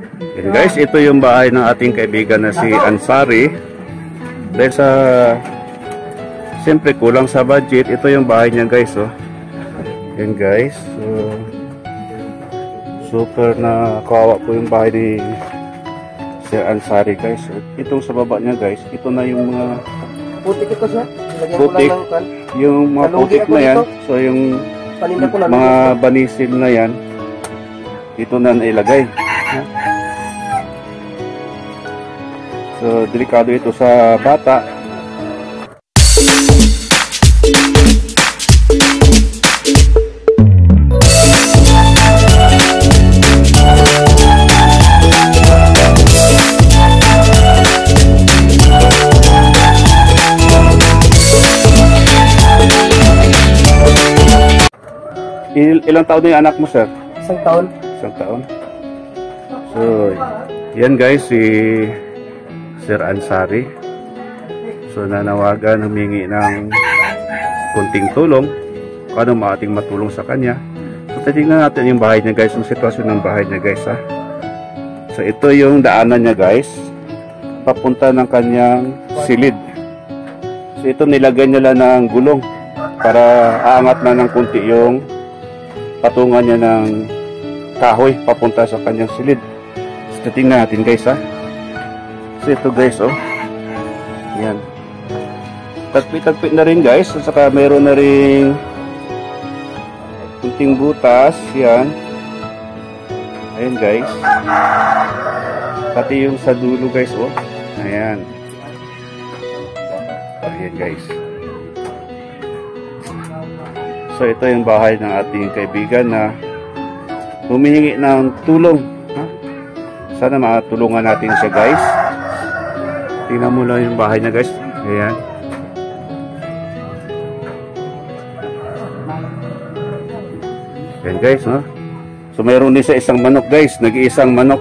Yan guys, ito yung bahay ng ating kaibigan na si Ansari. Dahil sa siyempre kulang sa budget, ito yung bahay niya guys, oh. Yan guys, so super na kawawa po yung bahay ni Sir Ansari guys. Itong sa baba niya guys, ito na yung mga putik ito siya. putik, yung mga putik na yan. So yung mga banisil na yan, ito na nailagay. So delikado ito sa bata. Ilang taon na yung anak mo, sir? 1 taon. 1 taon. So, yan guys, si Sir Ansari. So, nanawagan, humingi ng kunting tulong. Kung ano maating matulong sa kanya. So, titingnan natin yung bahay niya guys, yung sitwasyon ng bahay niya guys, ha. So, ito yung daanan niya guys, papunta ng kanyang silid. So, ito nilagay nila ng gulong para aangat na ng kunti yung patungan niya ng kahoy papunta sa kanyang silid. So, tingnan natin guys, ha. So, ito guys, oh. Yan. Tagpit-tagpit na rin guys. At saka mayroon na rin kunting butas. Yan. Ayan guys. Pati yung sa dulo guys, oh. Ayan. Ayan guys. So ito yung bahay ng ating kaibigan na humihingi ng tulong. Sana matulungan natin siya guys. Tingnan mo lang yung bahay niya guys. Ayan. Ayan guys, no? So mayroon din sa isang manok guys. Nag-iisang manok.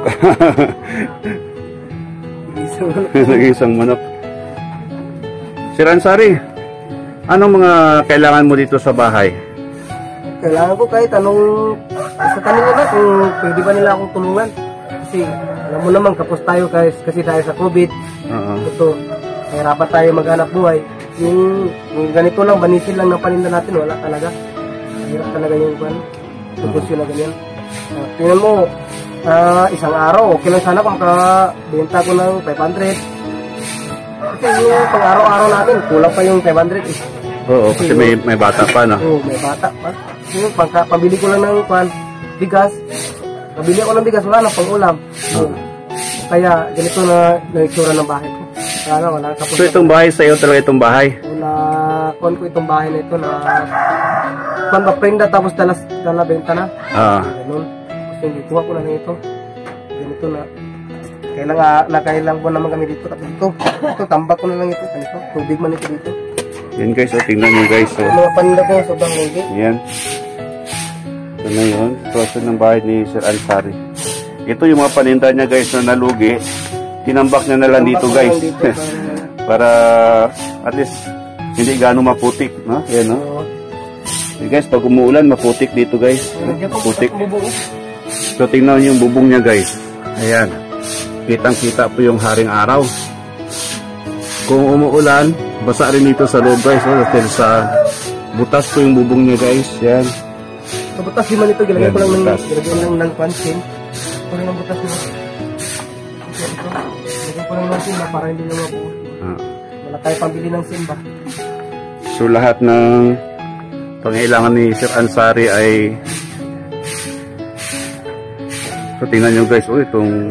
Nag-iisang manok. Sir Ansari, anong mga kailangan mo dito sa bahay? Kailangan ko kahit anong sa kanila na kung pwede ba nila akong tulungan. Kasi alam mo naman kapos tayo kasi tayo sa COVID. Ito, mahirapan tayo maghanap buhay. Yung ganito lang, banisil lang ng paninda natin, wala talaga. Mahirap talaga yung tutusyo na ganyan. Tingnan mo, isang araw, okay lang sana kung makabenta ko ng 500. Kasi yung pang-araw-araw natin, kulang pa yung 500 eh. Oo, kasi may bata pa, no? Oo, may bata pa. Yung pabili ko lang ng bigas. Pabili ako ng bigas, wala na pang-ulam. Kaya ganito na itsura ng bahay ko. Kaya wala kapos. So itong bahay sa iyo talaga itong bahay? Kuhan ko itong bahay na ito na prenda tapos dala benta na. Ganun. Kasi hindi kuha ko na ito. Ganito na. Kailang buwan naman kami dito. Tapos ito tambak ko na lang ito. Ganito. Tubig man ito dito. Yan guys, tingnan nyo guys. Mga paninda ko sobrang lugi. Yan. Ito na yun. Sitwasyon ng bahay ni Sir Ansari. Ito yung mga paninda niya guys na nalugi. Tinambak niya na lang dito guys. Para at least hindi gaano maputik. No? Yan, no? Okay, guys, pag umuulan maputik dito guys. Maputik. So tingnan nyo yung bubong niya guys. Ayan. Kitang-kita po yung haring araw. Kung umuulan, basa rin dito sa loob guys. Dahil sa butas po yung bubong niya guys. Yan. Sa butas naman ito, gilagay ko lang ng pansin. Ito lang ang butas nito. Gilagay ko lang ng simba para hindi na mabuo. Wala tayo pambili ng simba. So lahat ng pangailangan ni Sir Ansari ay so tingnan nyo guys. Oh,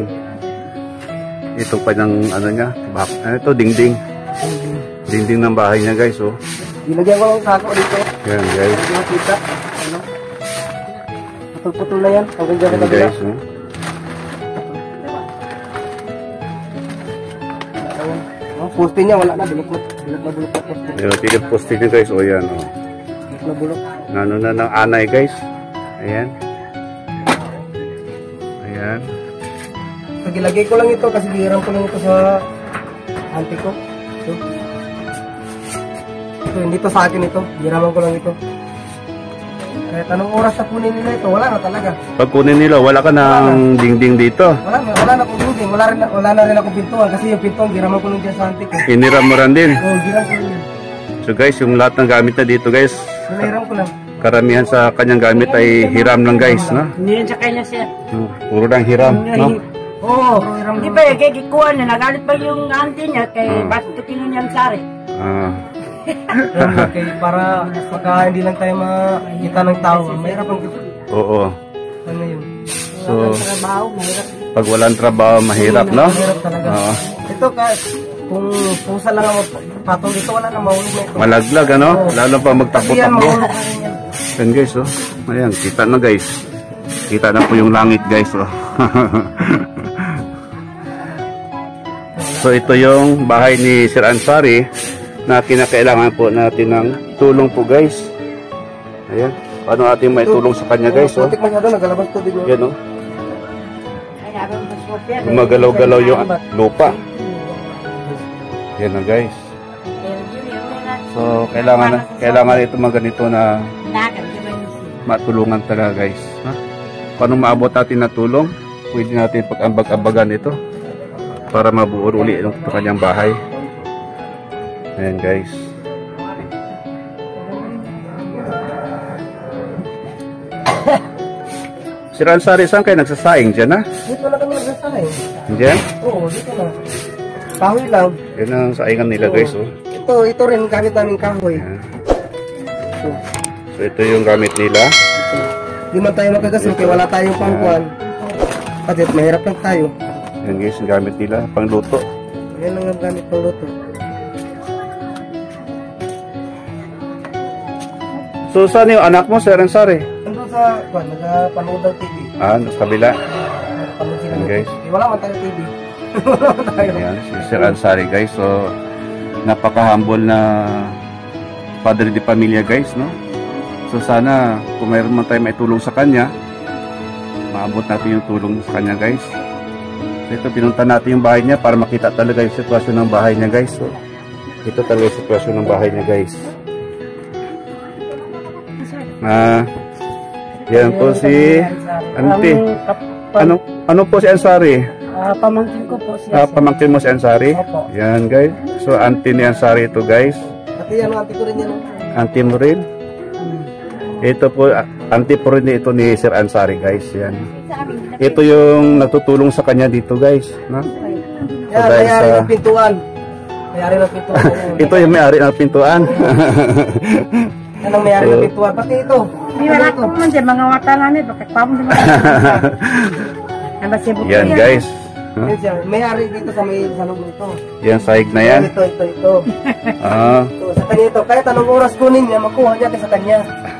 itong kanyang ano niya, ito dingding ng bahay niya guys. Oh, ilagyan ko lang sako dito. Yan guys, kita ano, putol-putol na yan hanggang dyan na guys. Ang poste niya wala na, bulok na poste. Tigil poste niya guys. O yan, oh. Bulok na bulok. Nano na ng anay guys. Ayan. Ayan. Pagilagay ko lang ito kasi hiram ko lang ito sa auntie ko. Ito, hindi to sa akin ito. Hiraman ko lang ito. Kahit anong oras na kunin nila ito, wala na talaga. Pag kunin nila, wala ka ng dingding dito. Wala na akong dingding. Wala na rin akong pintuan. Kasi yung pintuan, giraman ko nung dyan sa antik. Hiniram mo rin din? Oo, giram ko rin. So guys, yung lahat ng gamit na dito guys, hiniram ko lang. Karamihan sa kanyang gamit ay hiram lang guys, no? Hindi yan sa kanya siya. Puro lang hiram, no? Oo, hiram. Hindi pa yung kikikuha na, nagalit pa yung auntie niya kay Bastutin niyang sari. Para pagka hindi lang tayo makita ng tao, mahirap ang kita. Oo. Ano yun? So, Trabaho, mahirap. pag walang trabaho, mahirap, no? Mahirap talaga. Ito kung pusa lang ang patong dito, wala na mahulog na ito. Malaglag, ano? Lalo pa magtakbo-takbo. Mahulog na rin yan. Yan guys, oh. Ayan, kita na guys. Kita na po yung langit guys, oh. So ito yung bahay ni Sir Ansari na kinakailangan po natin ng tulong po guys. Ayan. Paano natin may tulong sa kanya guys, oh. Nagalabas to din. Yan, oh. Gumagalaw-galaw yung lupa. Yan na guys. So kailangan ito ganito na matulungan talaga guys. Ha? Paano maabot natin na tulong? Pwede natin pag-ambag-ambagan ito para mabuo uli yung kanyang bahay. Ayan guys. Sir Ansari, saan kayo nagsasaing dyan, ha? Dito na kami nagsasaing. Dyan? Oo, dito na. Kahoy lang. Yan ang saingan nila guys, oh. Ito rin gamit namin kahoy. So ito yung gamit nila. Hindi man tayo magkagasol kaya wala tayong pangkuhan. Kasi mahirap lang tayo. Yan guys, yung gamit nila, pangluto. Yan ang gamit pang luto. So saan yung anak mo, Sir Ansari? Nandun sa, nagpanood ng TV. Sa kabila. Nagpanood sila ng guys. TV. Wala man tayo TV. Wala man tayo. Ayan, si Sir Ansari guys. So, napaka-humble na padre de pamilya guys, no? So sana, kung mayroon man tayo may tulong sa kanya, maabot natin yung tulong sa kanya guys. So ito, pinunta natin yung bahay niya para makita talaga yung sitwasyon ng bahay niya guys. So, ito talaga yung sitwasyon ng bahay niya guys. Yan po si Auntie. Ano po si Ansari? Pamangkin ko po siya. Pamangkin mo si Ansari? Opo. Yan guys. So auntie ni Ansari ito guys. Ate yan, auntie ko rin yan. Auntie mo rin? Ito po, auntie po rin ito ni Sir Ansari guys. Yan. Ito yung natutulong sa kanya dito guys. No? Yan, mayari ng pintuan. Mayari ng pintuan. Ito yung may-ari ng pintuan. Yan ang mayari ng pintuan. Pati ito. Hindi wala ko man dyan, mga watalan eh. Bakit pa mo naman? Yan guys. May-ari dito sa loob nito. Yan, sahig na yan. Ito. So, sa kanya ito. Kahit anong oras kunin niya, makuha niya sa kanya.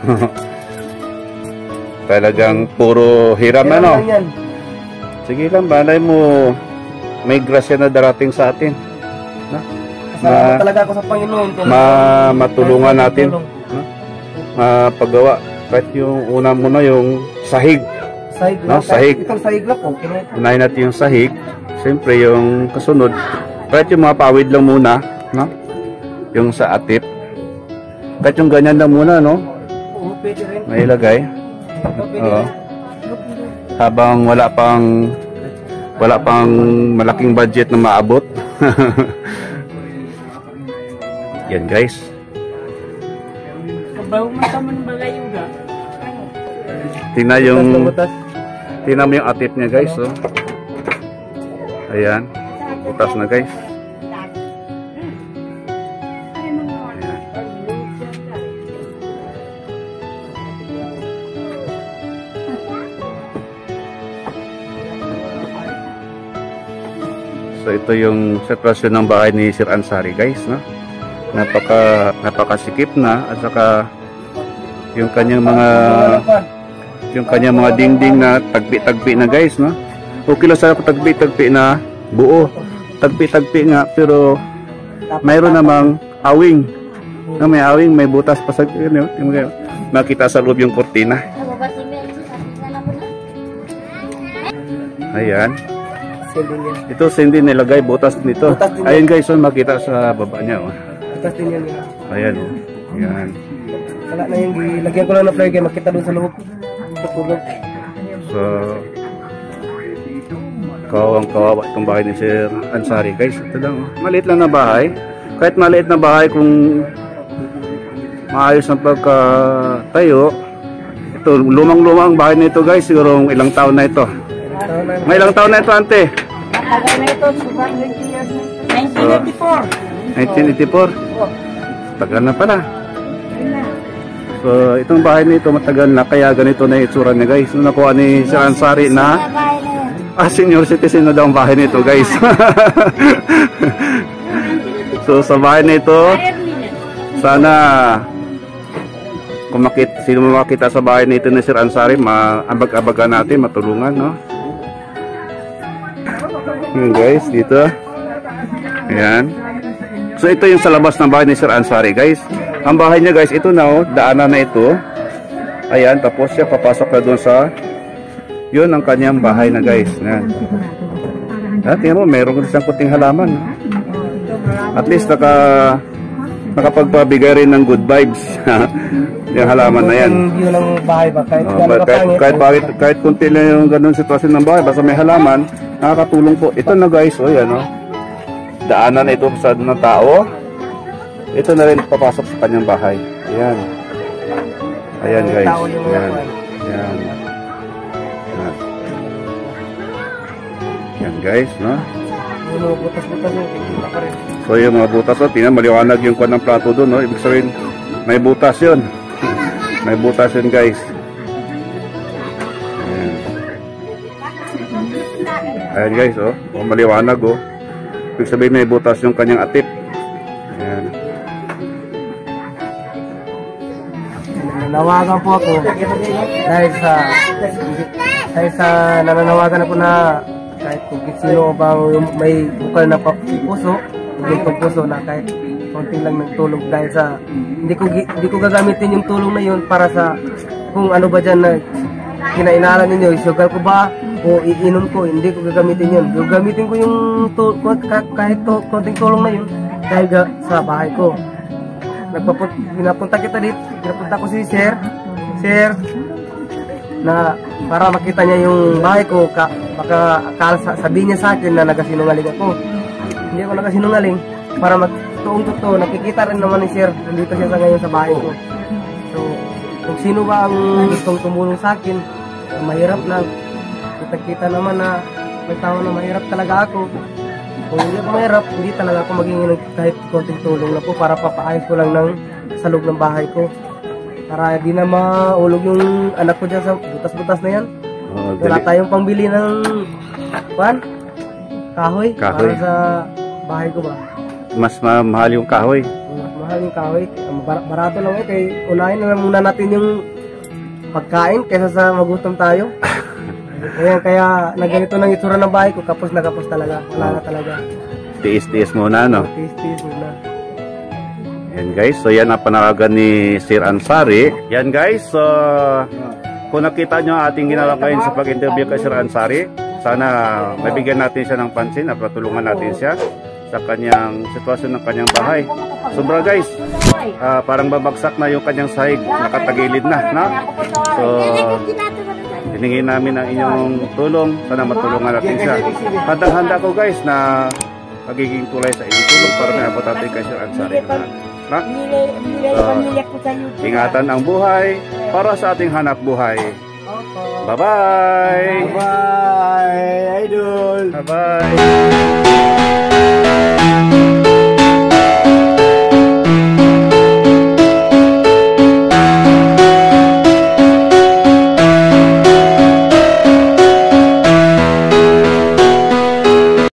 Talagang puro hiram ano. Yan. Sige lang, balay mo. May grasya na darating sa atin. Kasama talaga ako sa Panginoon. Matulungan natin. Mapagawa. Kahit yung una muna yung sahig. Sahig no, sahig. Itong sahig lang po. Unahin natin yung sahig. Siyempre yung kasunod. Kahit yung mga pawid lang muna. No? Yung sa atip. Kahit yung ganyan lang muna, no? Oo, pwede rin. Mailagay. Oo. Habang wala pang malaking budget na maabot. Yan guys. Tingnan mo yung atip niya guys, oh. Ayan. Butas na guys. Ayan. So ito yung sitwasyon ng bahay ni Sir Ansari guys, no? Napakasikip na at saka yung kanyang mga dingding na tagpi-tagpi na guys, no? Okay lang sa tagpi-tagpi na buo. Tagpi-tagpi nga pero mayroon namang awing. Na may awing, may butas pa sa makita sa loob yung kurtina. Ayan. Ito hindi nilagay butas nito. Ayun guys, so makita sa baba niya, oh. Butas din yan. Ayan, oh. Ayan. Wala na yung lagyan ko lang ng flyer kaya makita doon sa loob. Tutulog. So, kawang-kawawa itong bahay ni Sir Ansari guys. Ito lang, maliit lang na bahay. Kahit maliit na bahay, kung maayos ang pagkatayo, ito, lumang-lumang bahay na ito guys. Siguro ilang taon na ito. May ilang taon na ito, ante? Matagal na ito, 1984. 1984? Tagal na pala. So, itong bahay nito matagal na, kaya ganito na itsura niya guys. Nung nakuha ni Sir Ansari na senior citizen na daw ang bahay nito guys. So, sa bahay nito, sana kung sino makita sa bahay nito ni Sir Ansari, maabag-abagan natin, matulungan, no? Yun guys, dito. Ayan. So, ito yung sa labas ng bahay ni Sir Ansari guys. Ang bahay niya guys, ito na, oh, daanan na ito. Ayan, tapos siya papasok na doon sa, yun ang kanyang bahay na guys. Ayan. Tingnan mo, mayroon siyang puting halaman. At least nakapagpabigay rin ng good vibes. Yung halaman na yan. Yung view ng bahay ba? Kahit kunti lang yung ganun sitwasyon ng bahay, basta may halaman, nakakatulong po. Ito na guys, o yan, oh. Daanan na ito sa ng tao. Ito na rin papasok sa kanyang bahay. Ayan. Ayan guys. Ayan. Ayan. Ayan guys, no? Yung mga butas-butas yung kikita pa rin. So yung mga butas, oh, tingnan, maliwanag yung kwan ng plato doon, no? Ibig sabihin, may butas yun. May butas yun guys. Ayan. Ayan guys, oh. Oh, maliwanag, oh. Ibig sabihin, may butas yung kanyang atip. Ayan. Nanawagan po ako dahil sa nananawagan ako na kahit kung sino bang may bukal na puso, may puso na kahit konting lang ng tulong dahil sa hindi ko gagamitin yung tulong na yun para sa kung ano ba dyan na kinainalan ninyo, isugal ko ba o iinom ko, hindi ko gagamitin yun. Gagamitin ko yung kahit konting tulong na yun dahil sa bahay ko. Pinapunta kita dito, pinapunta ko si Sir na para makita niya yung bahay ko, baka sabihin niya sa akin na nagasinungaling ako. Hindi ako nagasinungaling, para magtuong totoo, nakikita rin naman ni Sir, nandito siya sa ngayon sa bahay ko. So, kung sino ba ang gustong tumulong sa akin, mahirap lang, kita naman na may tao na mahirap talaga ako. Kung hindi ako mahirap, hindi talaga ako magiging kahit konting tulong na po para papaayos ko lang ng sa loob ng bahay ko. Para di na maulog yung anak ko dyan sa butas-butas na yan. Wala tayong pangbili ng kahoy para sa bahay ko ba. Mas mahal yung kahoy. Mas mahal yung kahoy. Barato lang eh. Kaya unahin na muna natin yung pagkain kaysa sa magutom tayo. Kaya naganito ng itsura ng bahay ko, kapos na kapos talaga. Wala na talaga. Tiis-tiis muna, no? Tiis-tiis muna. Yan guys, so yan ang panawagan ni Sir Ansari. Yan guys, so kung nakita nyo ating ginawa ngayon sa pag-interview kay Sir Ansari, sana mabigyan natin siya ng pansin at patulungan natin siya sa kanyang sitwasyon ng kanyang bahay. Sobra guys, parang babagsak na yung kanyang sahig, nakatagilid na, no? So hiningin namin ang inyong tulong, sana matulungan natin siya. Handang-handa ko guys na magiging tulay sa inyong tulong para maabot natin kay Sir Ansari. So, ingatan ang buhay para sa ating hanap buhay. Bye-bye! Bye-bye, idol! Bye-bye!